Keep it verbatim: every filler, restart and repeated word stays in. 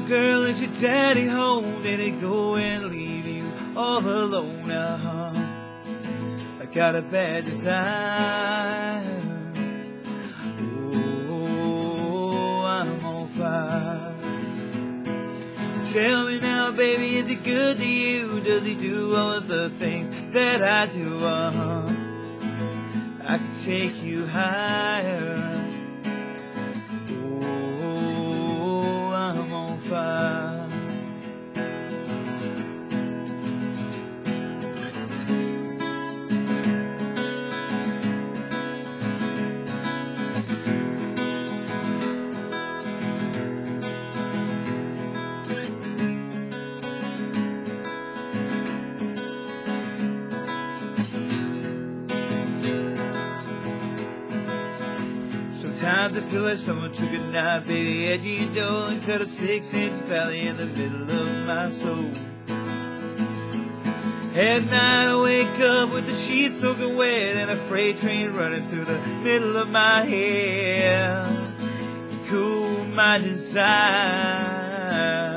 girl, let your daddy home, then he go and leave you all alone. Uh-huh. I got a bad desire. Oh, I'm on fire. Tell me now, baby, is he good to you? Does he do all of the things that I do? Uh-huh. I can take you higher. Oh, I'm on fire. Sometimes I feel like someone took a knife, baby, edgy and dull, and cut a six-inch valley in the middle of my soul. At night I wake up with the sheets soaking wet and a freight train running through the middle of my head. You cool my desire.